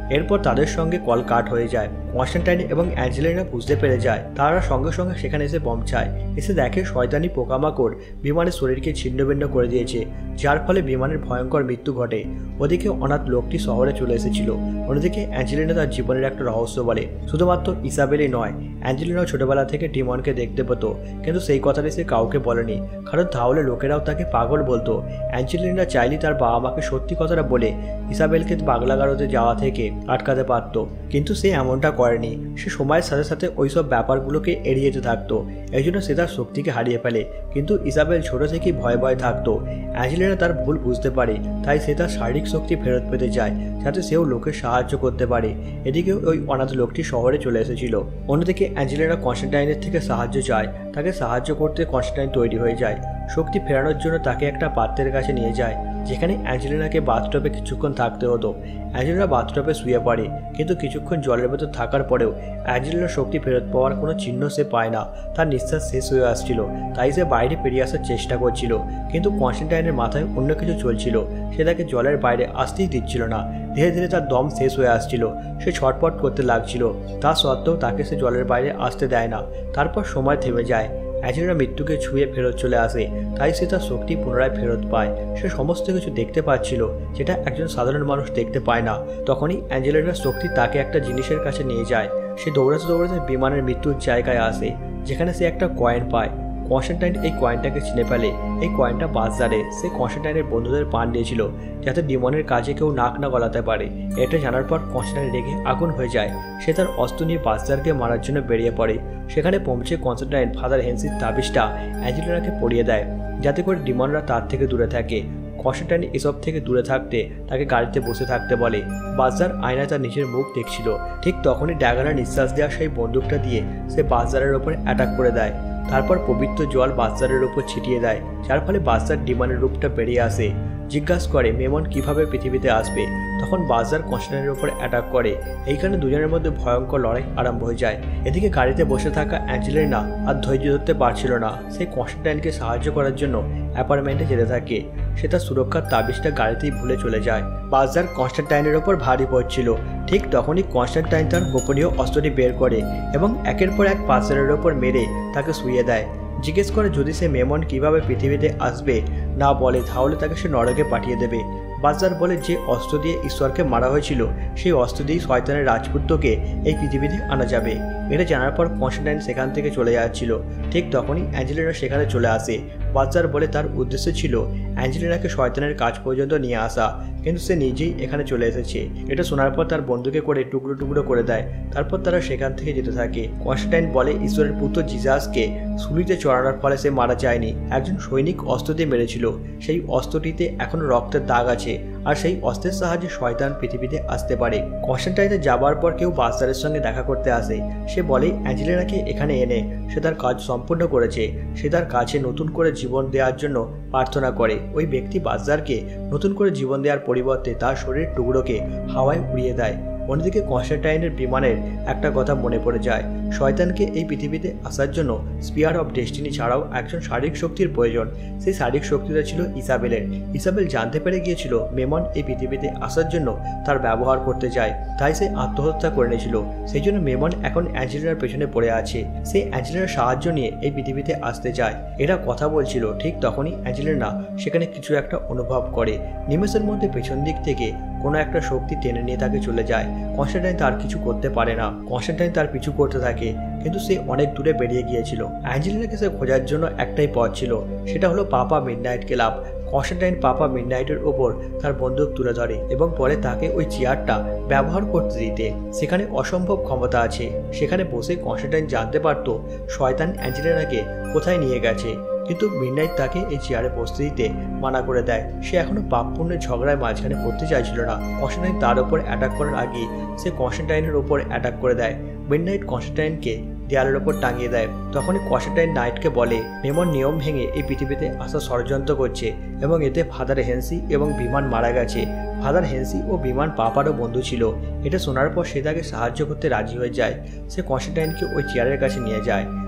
এরপর তাদের সঙ্গে কল কাট হয়ে যায়। কনস্ট্যান্টাইন এবং অ্যাঞ্জেলিনা বুঝতে পেরে যায়, তারা সঙ্গে সঙ্গে সেখানে এসে পৌঁছায়। এসে দেখে শয়তানি পোকামাকড় বিমানের শরীরকে ছিন্নভিন্ন করে দিয়েছে, যার ফলে বিমানের ভয়ঙ্কর মৃত্যু ঘটে। ওদিকে অনাথ লোকটি শহরে চলে এসেছিল। অন্যদিকে অ্যাঞ্জেলিনা তার জীবনের একটা রহস্য বলে। শুধুমাত্র ইসাবেলই নয়, অ্যাঞ্জেলিনাও ছোটবেলা থেকে ডিমনকে দেখতে পেত, কিন্তু সেই কথাটি সে কাউকে বলেনি, কারণ তাহলে লোকেরাও তাকে পাগল বলতো। অ্যাঞ্জেলিনা চাইলে তার বাবা মাকে সত্যি কথাটা বলে ইসাবেলকে পাগলাগারদে যাওয়া থেকে আটকাতে পারত, কিন্তু সে এমনটা করেনি। সে সময়ের সাথে সাথে ওইসব ব্যাপারগুলোকে এড়িয়ে যেতে থাকতো। এই জন্য সে তার শক্তিকে হারিয়ে ফেলে। কিন্তু ইসাবেল ছোট থেকেই ভয়ে ভয়ে থাকতো। অ্যাঞ্জেলিনা তার ভুল বুঝতে পারে, তাই সে তার শারীরিক শক্তি ফেরত পেতে চায়, যাতে সেও লোকের সাহায্য করতে পারে। এদিকে ওই অনাথ লোকটি শহরে চলে এসেছিল। অন্যদিকে অ্যাঞ্জেলিনা কনস্ট্যান্টাইনের থেকে সাহায্য চায়। তাকে সাহায্য করতে কনস্ট্যান্টাইন তৈরি হয়ে যায়। শক্তি ফেরানোর জন্য তাকে একটা পাত্রের কাছে নিয়ে যায়, যেখানে অ্যাঞ্জেলিনাকে বাথটবে কিছুক্ষণ থাকতে হতো। অ্যাঞ্জেলিনা বাথটবে শুয়ে পড়ে, কিন্তু কিছুক্ষণ জলের ভেতর থাকার পরেও অ্যাঞ্জেলিনার শক্তি ফেরত পাওয়ার কোনো চিহ্ন সে পায় না। তার নিঃশ্বাস শেষ হয়ে আসছিল, তাই সে বাইরে বেরিয়ে আসার চেষ্টা করছিল, কিন্তু কনস্ট্যান্টাইনের মাথায় অন্য কিছু চলছিল। সে তাকে জলের বাইরে আসতেই দিচ্ছিল না। ধীরে ধীরে তার দম শেষ হয়ে আসছিল। সে ছটপট করতে লাগছিল, তা সত্ত্বেও তাকে সে জলের বাইরে আসতে দেয় না। তারপর সময় থেমে যায়। অ্যাঞ্জেলিনা মৃত্যুকে ছুঁয়ে ফেরত চলে আসে, তাই সে তার শক্তি পুনরায় ফেরত পায়। সে সমস্ত কিছু দেখতে পাচ্ছিল, যেটা একজন সাধারণ মানুষ দেখতে পায় না। তখনই অ্যাঞ্জেলিনার শক্তি তাকে একটা জিনিসের কাছে নিয়ে যায়। সে দৌড়াতে দৌড়াতে বিমানের মৃত্যুর জায়গায় আসে, যেখানে সে একটা কয়েন পায়। কনস্ট্যান্টাইন এই কয়েনটাকে চিনে ফেলে। এই কয়েনটা বাজারে সে কনস্ট্যান্টাইনের বন্ধুদের পান দিয়েছিল, যাতে ডিমনের কাজে কেউ নাক না গলাতে পারে। এটা জানার পর কনস্ট্যান্টাইন রেগে আগুন হয়ে যায়। সে তার অস্ত্র নিয়ে বাজারকে মারার জন্য বেরিয়ে পড়ে। সেখানে পৌঁছে কনস্ট্যান্টাইন ফাদার হেনসির তাবিজটা অ্যাঞ্জেলিনাকে পরিয়ে দেয়, যাতে করে ডিমনরা তার থেকে দূরে থাকে। কনস্ট্যান্টাইন এসব থেকে দূরে থাকতে তাকে গাড়িতে বসে থাকতে বলে। বাজার আয়নায় তার নিজের মুখ দেখছিল। ঠিক তখনই ড্যাগানা নিঃশ্বাস দেওয়া সেই বন্দুকটা দিয়ে সে বাজারের ওপরে অ্যাটাক করে দেয়। তারপর পবিত্র জল বাচ্চারের উপর ছিটিয়ে দেয়, যার ফলে বাচ্চার ডিমানের রূপটা বেরিয়ে আসে। জিজ্ঞাসা করে মেমন কিভাবে পৃথিবীতে আসবে। তখন বাজার কনস্ট্যান্টাইনের উপর অ্যাটাক করে। এইখানে দুজনের মধ্যে ভয়ঙ্কর লড়াই আরম্ভ হয়ে যায়। এদিকে গাড়িতে বসে থাকা অ্যাঞ্জেলিনা আর ধৈর্য ধরতে পারছিল না। সে কনস্ট্যান্টাইনকে সাহায্য করার জন্য অ্যাপার্টমেন্টে যেতে থাকে। সে তার সুরক্ষার তাবিজটা গাড়িতেই ভুলে চলে যায়। বাজার কনস্ট্যান্টাইনের ওপর ভারী পড়ছিল। ঠিক তখনই কনস্ট্যান্টাইন তার গোপনীয় অস্ত্রটি বের করে এবং একের পর এক পাথরের ওপর মেরে তাকে শুইয়ে দেয়। জিজ্ঞেস করে যদি সে মেমন কিভাবে পৃথিবীতে আসবে না বলে, তাহলে তাকে সে নরকে পাঠিয়ে দেবে। বাজার বলে যে অস্ত্র দিয়ে ঈশ্বরকে মারা হয়েছিল, সেই অস্ত্র দিয়েই শয়তানের রাজপুত্রকে এই পৃথিবীতে আনা যাবে। এটা জানার পর কনস্ট্যান্টাইন সেখান থেকে চলে যাচ্ছিল। ঠিক তখনই অ্যাঞ্জেলিনা সেখানে চলে আসে। বাজার বলে তার উদ্দেশ্য ছিল অ্যাঞ্জেলিনাকে শয়তানের কাজ পর্যন্ত নিয়ে আসা, কিন্তু সে নিজেই এখানে চলে এসেছে। এটা শোনার পর তার বন্ধুকে করে টুকরো টুকরো করে দেয়। তারপর তারা সেখান থেকে যেতে থাকে। কনস্ট্যান্টাইন বলে ঈশ্বরের পুত্র জিজাসকে শুলিতে চড়ানোর ফলে সে মারা যায়নি, একজন সৈনিক অস্ত্র দিয়ে মেরেছিল। সেই অস্ত্রটিতে এখনো রক্তের দাগ আছে, আর সেই অস্ত্রের সাহায্যে শয়তান পৃথিবীতে আসতে পারে। কনস্ট্যান্টাইনে যাবার পর কেউ বাচ্চাদের সঙ্গে দেখা করতে আসে। সে বলে অ্যাঞ্জেলিনাকে এখানে এনে সে তার কাজ সম্পূর্ণ করেছে। সে তার কাছে নতুন করে জীবন দেওয়ার জন্য প্রার্থনা করে। ওই ব্যক্তি বাজারকে নতুন করে জীবন দেওয়ার পরিবর্তে তার শরীরের টুকরোকে হাওয়ায় উড়িয়ে দেয়। অন্যদিকে কনস্ট্যান্টাইনের বিমানের একটা কথা মনে পড়ে যায়। শয়তানকে এই পৃথিবীতে আসার জন্য স্পিয়ার অফ ডেস্টিনি ছাড়াও একজন শারীরিক শক্তির প্রয়োজন। সেই শারীরিক শক্তিটা ছিল ইসাবেলের। ইসাবেল জানতে পেরে গিয়েছিল মেমন এই পৃথিবীতে আসার জন্য তার ব্যবহার করতে যায়, তাই সে আত্মহত্যা করে নিয়েছিল। সেই জন্য মেমন এখন অ্যাঞ্জেলিনার পেছনে পড়ে আছে। সে অ্যাঞ্জেলিনার সাহায্য নিয়ে এই পৃথিবীতে আসতে চায়। এরা কথা বলছিল। ঠিক তখনই অ্যাঞ্জেলিনা সেখানে কিছু একটা অনুভব করে। নিমেষের মধ্যে পেছন দিক থেকে কোনো একটা শক্তি টেনে নিয়ে তাকে চলে যায়। কনস্ট্যান্টাইন তার কিছু করতে পারে না। কনস্ট্যান্টাইন তার পিছু করতে থাকে, কিন্তু সে অনেক দূরে বেরিয়ে গিয়েছিল। অ্যাঞ্জেলিনাকে সে খোঁজার জন্য একটাই পথ ছিল, সেটা হলো Papa Midnight club. Constantine Papa মিডনাইটের ওপর তার বন্দুক তুলে ধরে এবং পরে তাকে ওই চেয়ারটা ব্যবহার করতে দিতে। সেখানে অসম্ভব ক্ষমতা আছে। সেখানে বসে কনস্ট্যান্টাইন জানতে পারত শয়তান অ্যাঞ্জেলিনাকে কোথায় নিয়ে গেছে, কিন্তু মিডনাইট তাকে এই চেয়ারে বসতে দিতে মানা করে দেয়। সে এখনো পাপ পুণ্যের ঝগড়ায় মাঝখানে পড়তে চাইছিল না। কনস্ট্যান্টাইন তার ওপর অ্যাটাক করার আগে সে কনস্ট্যান্টাইনের ওপর অ্যাটাক করে দেয়। মিডনাইট কনস্ট্যান্টাইনকে দেয়ালের ওপর টাঙিয়ে দেয়। তখনই কনস্ট্যান্টাইন নাইটকে বলে মেমন নিয়ম ভেঙে এই পৃথিবীতে আসা ষড়যন্ত্র করছে এবং এতে ফাদার হেনসি এবং বিমান মারা গেছে। ফাদার হেনসি ও বিমান পাপারও বন্ধু ছিল। এটা শোনার পর সে তাকে সাহায্য করতে রাজি হয়ে যায়। সে কনস্ট্যান্টাইনকে ওই চেয়ারের কাছে নিয়ে যায়।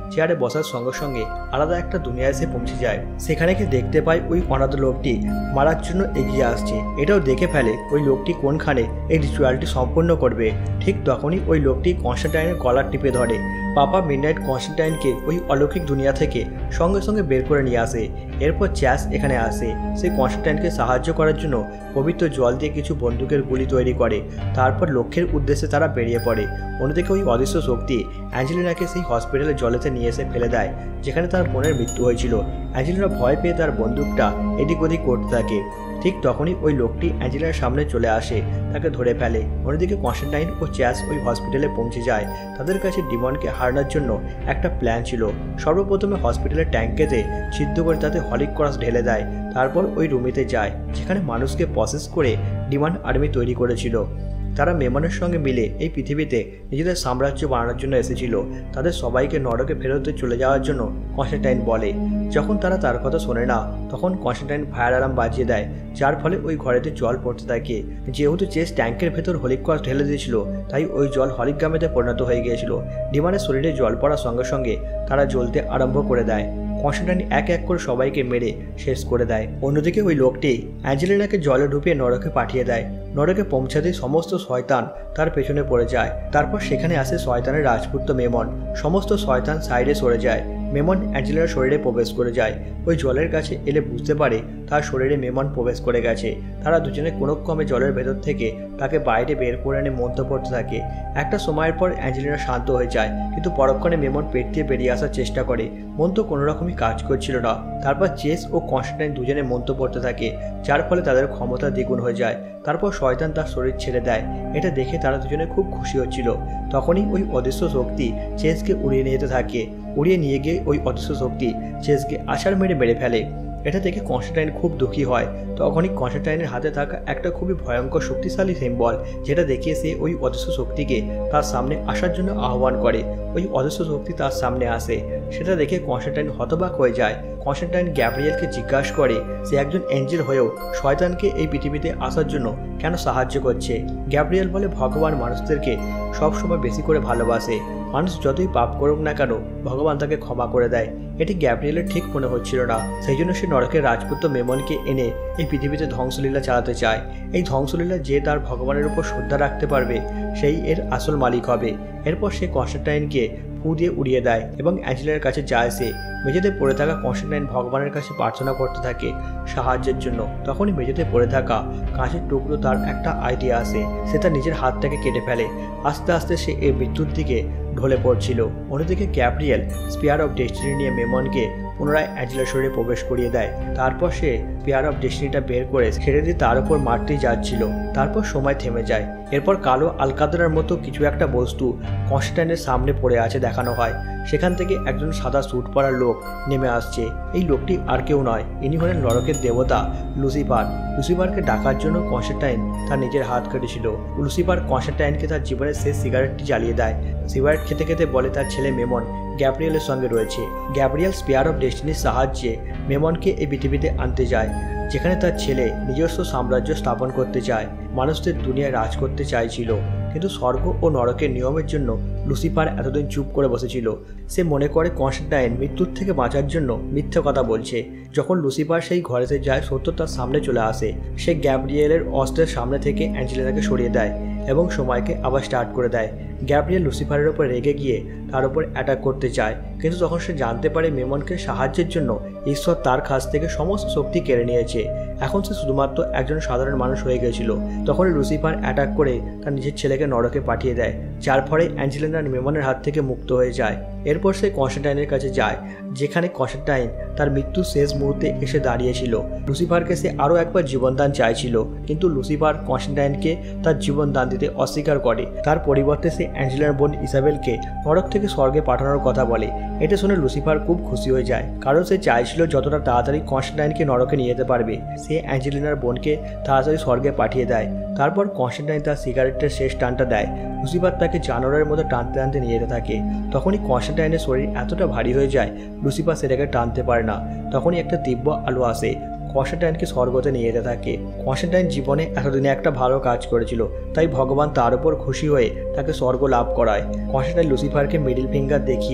চেয়ারে বসার সঙ্গে সঙ্গে আলাদা একটা দুনিয়ায় সে পৌঁছে যায়। সেখানে গিয়ে দেখতে পায় ওই অনাথ লোকটি মারার জন্য এগিয়ে আসছে। এটাও দেখে ফেলে ওই লোকটি কোনখানে এই রিচুয়ালটি সম্পন্ন করবে। ঠিক তখনই ওই লোকটি কনস্ট্যান্টাইনের গলার টিপে ধরে। পাপা মিডনাইট কনস্ট্যান্টাইনকে ওই অলৌকিক দুনিয়া থেকে সঙ্গে সঙ্গে বের করে নিয়ে আসে। এরপর চ্যাস এখানে আসে। সে কনস্ট্যান্টাইনকে সাহায্য করার জন্য পবিত্র জল দিয়ে কিছু বন্দুকের গুলি তৈরি করে। তারপর লক্ষ্যের উদ্দেশ্যে তারা বেরিয়ে পড়ে। অন্যদিকে ওই অদৃশ্য শক্তি অ্যাঞ্জেলিনাকে সেই হসপিটালের জলেতে নিয়ে এসে ফেলে দেয় যেখানে তার বোনের মৃত্যু হয়েছিল। অ্যাঞ্জেলিনা ভয় পেয়ে তার বন্দুকটা এদিক ওদিক করতে থাকে। ঠিক তখনই ওই লোকটি অ্যাঞ্জেলিনার সামনে চলে আসে, তাকে ধরে ফেলে। অন্যদিকে কনস্ট্যান্টাইন ও চ্যাস ওই হসপিটালে পৌঁছে যায়। তাদের কাছে ডিমনকে হারানোর জন্য একটা প্ল্যান ছিল। সর্বপ্রথমে হসপিটালের ট্যাঙ্কেতে ছিদ্র করে তাতে হলিক ক্রস ঢেলে দেয়। তারপর ওই রুমেতে যায় যেখানে মানুষকে প্রসেস করে ডিমন আর্মি তৈরি করেছিল। তারা মেমনের সঙ্গে মিলে এই পৃথিবীতে নিজেদের সাম্রাজ্য বানানোর জন্য এসেছিল। তাদের সবাইকে নরকে ফেরতে চলে যাওয়ার জন্য কনস্ট্যান্টাইন বলে। যখন তারা তার কথা শোনে না তখন কনস্ট্যান্টাইন ফায়ার অ্যালার্ম বাজিয়ে দেয়, যার ফলে ওই ঘরেতে জল পড়তে থাকে। যেহেতু চেস ট্যাঙ্কের ভেতর হলিক ক্রস ঢেলে দিয়েছিল তাই ওই জল হলিগ্রামেতে পরিণত হয়ে গিয়েছিল। ডিমানের শরীরে জল পড়ার সঙ্গে সঙ্গে তারা জ্বলতে আরম্ভ করে দেয়। কনস্ট্যান্টাইন এক এক করে সবাইকে মেরে শেষ করে দেয়। অন্যদিকে ওই লোকটি অ্যাঞ্জেলিনাকে জলে ডুবিয়ে নরকে পাঠিয়ে দেয়। নরকে পৌঁছাতেই সমস্ত শয়তান তার পেছনে পড়ে যায়। তারপর সেখানে আসে শয়তানের রাজপুত্র মেমন। সমস্ত শয়তান সাইডে সরে যায়। মেমন অ্যাঞ্জেলিনার শরীরে প্রবেশ করে যায়। ওই জলের কাছে এলে বুঝতে পারে তার শরীরে মেমন প্রবেশ করে গেছে। তারা দুজনে কোনো ক্রমে জলের ভেতর থেকে তাকে বাইরে বের করে এনে মন্ত্র পড়তে থাকে। একটা সময়ের পর অ্যাঞ্জেলিনা শান্ত হয়ে যায়, কিন্তু পরক্ষণে মেমন পেট দিয়ে বেরিয়ে আসার চেষ্টা করে। মন্ত্র কোনো রকমই কাজ করছিল না। তারপর চেস ও কনস্ট্যান্টাইন দুজনে মন্ত্র পড়তে থাকে, যার ফলে তাদের ক্ষমতা দ্বিগুণ হয়ে যায়। তারপর শয়তান তার শরীর ছেড়ে দেয়। এটা দেখে তারা দুজনে খুব খুশি হচ্ছিল। তখনই ওই অদৃশ্য শক্তি চেসকে উড়িয়ে নিয়ে যেতে থাকে। উড়িয়ে নিয়ে গিয়ে ওই অদৃশ্য শক্তি চেসকে আছাড় মেরে মেরে ফেলে। এটা দেখে কনস্ট্যান্টাইন খুব দুঃখী হয়। তখনই কনস্ট্যান্টাইনের হাতে থাকা একটা খুবই ভয়ঙ্কর শক্তিশালী সিম্বল, যেটা দেখিয়ে সে ওই অদৃশ্য শক্তিকে তার সামনে আসার জন্য আহ্বান করে। ওই অদৃশ্য শক্তি তার সামনে আসে। সেটা দেখে কনস্ট্যান্টাইন হতবাক হয়ে যায়। কনস্ট্যান্টাইন গ্যাব্রিয়েলকে জিজ্ঞাসা করে সে একজন এঞ্জেল হয়েও শয়তানকে এই পৃথিবীতে আসার জন্য কেন সাহায্য করছে। গ্যাব্রিয়েল বলে ভগবান মানুষদেরকে সবসময় বেশি করে ভালোবাসে। মানুষ যতই পাপ করুক না কেন ভগবান তাকে ক্ষমা করে দেয়। এটি গ্যাব্রিয়েলের ঠিক মনে হচ্ছিল না। সেই জন্য সে নরকের রাজপুত্র মেমনকে এনে এই পৃথিবীতে ধ্বংসলীলা চালাতে চায়। এই ধ্বংসলীলা যে তার ভগবানের উপর শ্রদ্ধা রাখতে পারবে সেই এর আসল মালিক হবে। এরপর সে কনস্ট্যান্টাইনকে ফু দিয়ে উড়িয়ে দেয় এবং অ্যাঞ্জেলিনার কাছে যায়। সে মেঝেতে পড়ে থাকা কনস্ট্যান্টাইন ভগবানের কাছে প্রার্থনা করতে থাকে সাহায্যের জন্য। তখনই মেঝেতে পড়ে থাকা কাঁচের টুকরো তার একটা আইডিয়া আসে। সে তার নিজের হাত থেকে কেটে ফেলে। আস্তে আস্তে সে এই মৃত্যুর দিকে ঢলে পড়ছিল। অন্যদিকে গ্যাব্রিয়েল স্পিয়ার অফ ডেস্টিনি নিয়ে মেমনকে পুনরায় অ্যাঞ্জেলার শরীরে প্রবেশ করিয়ে দেয়। তারপর সে স্পিয়ার অফ ডেস্টিনিটা বের করে ছেড়ে দিয়ে তার উপর মারতেই যাচ্ছিল। তারপর সময় থেমে যায়। এরপর কালো আলকাতরার মতো কিছু একটা বস্তু কনস্ট্যান্টাইনের সামনে পড়ে আছে দেখানো হয়। সেখান থেকে একজন সাদা স্যুট পরা লোক নেমে আসছে। এই লোকটি আর কেউ নয়, ইনি হলেন নরকের দেবতা লুসিফার। লুসিফারকে ডাকার জন্য কনস্ট্যান্টাইন তার নিজের হাত কেটেছিল। লুসিফার কনস্ট্যান্টাইনকে তার জীবনের শেষ সিগারেটটি জ্বালিয়ে দেয়। সিগারেট খেতে খেতে বলে তার ছেলে মেমন গ্যাব্রিয়েলের সঙ্গে রয়েছে। গ্যাব্রিয়েল স্পিয়ার অফ ডেস্টিনির সাহায্যে মেমনকে এই পৃথিবীতে আনতে যায়, যেখানে তার ছেলে নিজস্ব সাম্রাজ্য স্থাপন করতে চায়, মানুষদের দুনিয়ায় রাজ করতে চাইছিল। কিন্তু স্বর্গ ও নরকের নিয়মের জন্য লুসিফার এতদিন চুপ করে বসেছিল। সে মনে করে কনস্ট্যান্টাইন মৃত্যুর থেকে বাঁচার জন্য মিথ্যে কথা বলছে। যখন লুসিফার সেই ঘরেতে যায় সত্য তার সামনে চলে আসে। সে গ্যাব্রিয়েলের অস্ত্রের সামনে থেকে অ্যাঞ্জেলিনাকে সরিয়ে দেয় এবং সময়কে আবার স্টার্ট করে দেয়। গ্যাব্রিয়েল লুসিফারের ওপর রেগে গিয়ে তার উপর অ্যাটাক করতে চায়, কিন্তু তখন সে জানতে পারে মেমনকে সাহায্যের জন্য ঈশ্বর তার কাছ থেকে সমস্ত শক্তি কেড়ে নিয়েছে। এখন সে শুধুমাত্র একজন সাধারণ মানুষ হয়ে গেছিল। তখন লুসিফার অ্যাটাক করে তার নিজের ছেলেকে নরকে পাঠিয়ে দেয়, যার ফলে অ্যাঞ্জেলিনা মেমনের হাত থেকে মুক্ত হয়ে যায়। এরপর সে কনস্ট্যান্টাইনের কাছে যায়, যেখানে কনস্ট্যান্টাইন তার মৃত্যুর শেষ মুহূর্তে এসে দাঁড়িয়েছিল। লুসিফারকে সে আরও একবার জীবনদান চাইছিল, কিন্তু লুসিফার কনস্ট্যান্টাইনকে তার জীবনদান দিতে অস্বীকার করে। তার পরিবর্তে সে অ্যাঞ্জেলিনার বোন ইসাবেলকে নরক থেকে স্বর্গে পাঠানোর কথা বলে। এটা শুনে লুসিফার খুব খুশি হয়ে যায়, কারণ সে চাইছিল যতটা তাড়াতাড়ি কনস্ট্যান্টাইনকে নরকে নিয়ে যেতে পারবে। সে অ্যাঞ্জেলিনার বোনকে তাড়াতাড়ি স্বর্গে পাঠিয়ে দেয়। তারপর কনস্ট্যান্টাইন তার সিগারেটের শেষ টানটা দেয়। লুসিফার তাকে জানোয়ারের মতো টানতে টানতে নিয়ে যেতে থাকে। তখনই কনস্ট্যান্টাইনের শরীর এতটা ভারী হয়ে যায় লুসিফার সেটাকে টানতে পারে না। তখনই একটা তীব্র আলো আসে, কনস্ট্যান্টাইনকে স্বর্গতে নিয়ে যেতে থাকে। কনস্ট্যান্টাইন জীবনে এতদিনে একটা ভালো কাজ করেছিল, তাই ভগবান তার উপর খুশি হয়ে তাকে স্বর্গ লাভ করায়। কনস্ট্যান্টাইন লুসিফারকে মিডিল ফিঙ্গার দেখিয়ে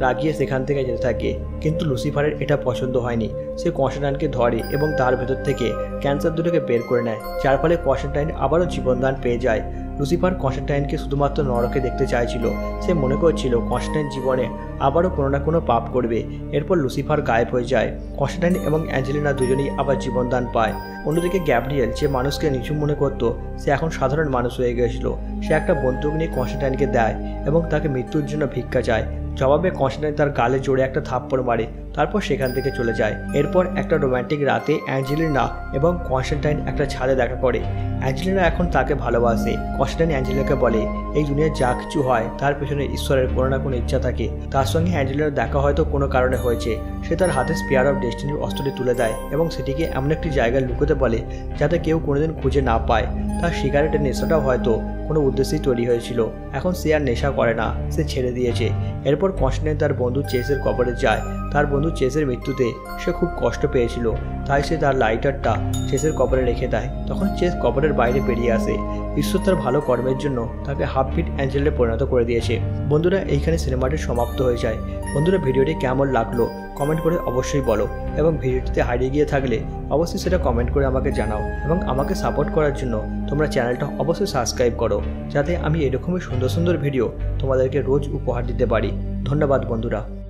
রাগিয়ে সেখান থেকে যেতে থাকে। কিন্তু লুসিফারের এটা পছন্দ হয়নি। সে কনস্ট্যান্টাইনকে ধরে এবং তার ভেতর থেকে ক্যান্সার দুটোকে বের করে নেয়, যার ফলে কনস্ট্যান্টাইন আবারও জীবনদান পেয়ে যায়। লুসিফার কনস্ট্যান্টাইনকে শুধুমাত্র নরকে দেখতে চাইছিল। সে মনে করছিল কনস্ট্যান্টাইন জীবনে আবারও কোনো না কোনো পাপ করবে। এরপর লুসিফার গায়েব হয়ে যায়। কনস্ট্যান্টাইন এবং অ্যাঞ্জেলিনা দুজনেই আবার জীবনদান পায়। অন্যদিকে গ্যাব্রিয়েল, যে মানুষকে নিচু মনে করত, সে এখন সাধারণ মানুষ হয়ে গিয়েছিল। সে একটা বন্দুক নিয়ে কনস্ট্যান্টাইনকে দেয় এবং তাকে মৃত্যুর জন্য ভিক্ষা চায়। জবাবে কনস্ট্যান্টাইন তার গালে জোরে একটা থাপ্পড় মারে, তারপর সেখান থেকে চলে যায়। এরপর একটা রোম্যান্টিক রাতে অ্যাঞ্জেলিনা এবং কনস্ট্যান্টাইন একটা ছাদে দেখা করে। অ্যাঞ্জেলিনা এখন তাকে ভালোবাসে। কনস্ট্যান্টাইন অ্যাঞ্জেলিনাকে বলে এই দুনিয়ায় যা কিছু হয় তার পেছনে ঈশ্বরের কোনো না কোনো ইচ্ছা থাকে। তার সঙ্গে অ্যাঞ্জেলিনার দেখা হয়তো কোনো কারণে হয়েছে। সে তার হাতে স্পিয়ার অফ ডেস্টিনির অস্ত্রটি তুলে দেয় এবং সেটিকে এমন একটি জায়গায় লুকোতে বলে যাতে কেউ কোনোদিন খুঁজে না পায়। তার সিগারেটের নেশাটাও হয়তো কোনো উদ্দেশ্যেই তৈরি হয়েছিল। এখন সে আর নেশা করে না, সে ছেড়ে দিয়েছে। এরপর কনস্ট্যান্টাইন তার বন্ধু চেসের কবরে যায়। তার বন্ধু চেসের মৃত্যুতে সে খুব কষ্ট পেয়েছিল, তাই সে তার লাইটারটা চেসের কবরে রেখে দেয়। তখন চেস কবরের বাইরে বেরিয়ে আসে। ঈশ্বর তার ভালো কর্মের জন্য তাকে হাফ বিট অ্যাঞ্জেলে পরিণত করে দিয়েছে। বন্ধুরা, এইখানে সিনেমাটি সমাপ্ত হয়ে যায়। বন্ধুরা, ভিডিওটি কেমন লাগলো কমেন্ট করে অবশ্যই বলো, এবং ভিডিওটিতে হারিয়ে গিয়ে থাকলে অবশ্যই সেটা কমেন্ট করে আমাকে জানাও। এবং আমাকে সাপোর্ট করার জন্য তোমরা চ্যানেলটা অবশ্যই সাবস্ক্রাইব করো, যাতে আমি এরকমই সুন্দর সুন্দর ভিডিও তোমাদেরকে রোজ উপহার দিতে পারি। ধন্যবাদ বন্ধুরা।